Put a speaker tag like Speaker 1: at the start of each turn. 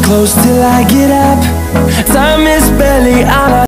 Speaker 1: close till I get up. Time is barely on our